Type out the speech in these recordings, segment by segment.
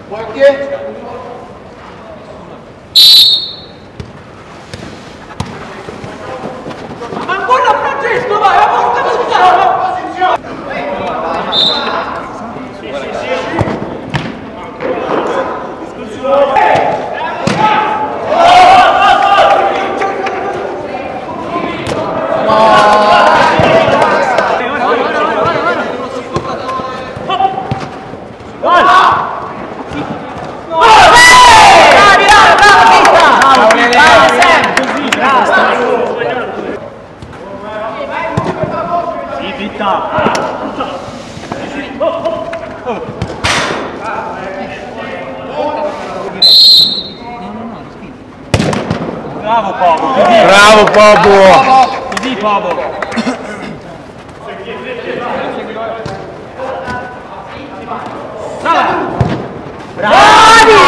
Ancora Francesco, vai, la porta posizione! Bravo Popo! Bravo Popo! Così Popo! Bravi!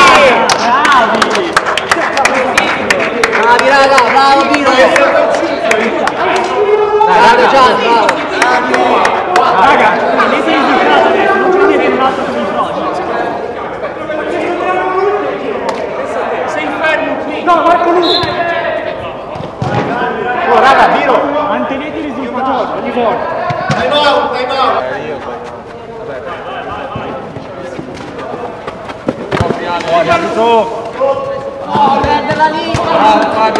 Bravi raga, bravo Pino! Bravo Gian, bravo! Raga, avete il risultato adesso, non ci vedete un altro sul social. Sei fermo qui! No, vai con lui! Oh raga, Pino! Mantenete il risultato ogni volta! Time out, time out! Oh, perde la linea! Bravo Fabio!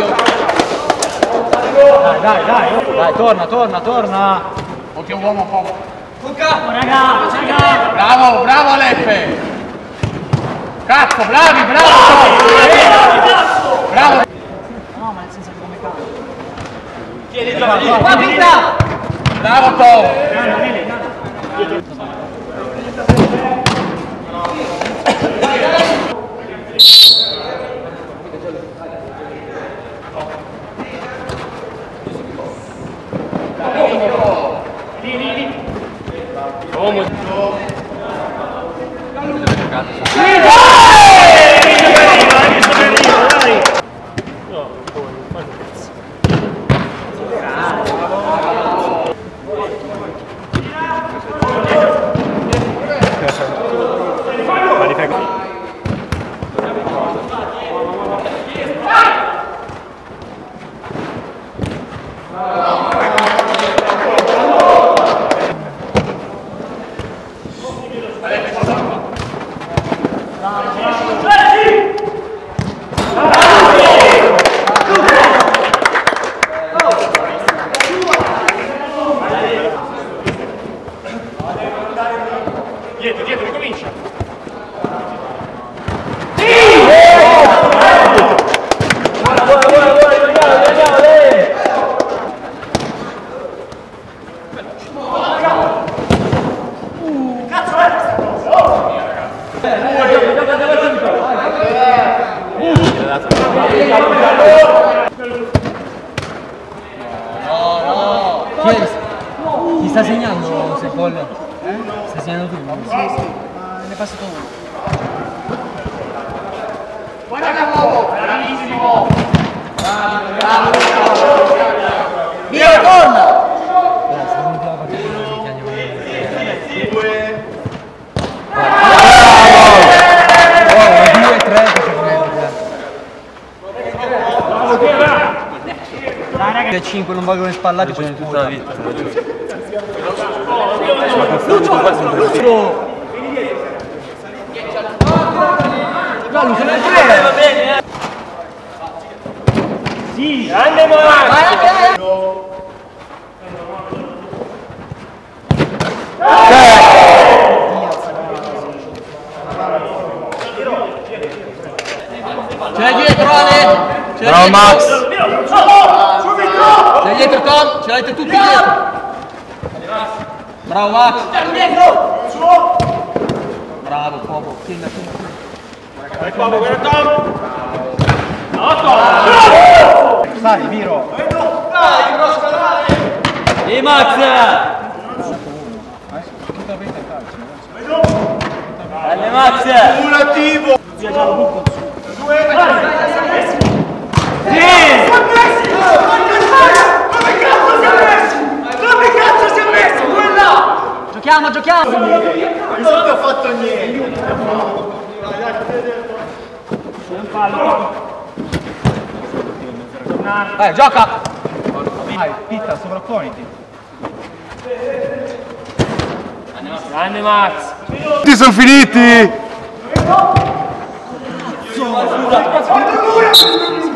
Dai, torna! Occhio uomo Popo! Raga! Bravo Leppe! Cazzo, bravi! Bravo! No, ma nel senso che come cazzo? Qua Pinta! Bravo Paolo! Dietro, ricomincia! Ti sta segnando se gol? Stai segnando tu? Sì, ne è passato uno. Guarda Popo, bravissimo! Bravo! Via, torna! Che 5 non valgono spallati poi tutta la vita. Va bene, Sì, andiamo avanti! c'è dietro Ale! Bravo Max! C'è dietro Tom, ce l'avete tutti dietro! Bravo Max! Bravo Popo, tieni. Vai Popo, guarda Tom! 8! Sali, Viro! Dai, non scalare! E Max! Grande Max! Un attivo! Dove cazzo si è messo? Quella! Giochiamo! Non ti ho fatto niente! Vai, gioca! Vai, Pitta, sovrapponiti. Grande Max. Tutti sono finiti!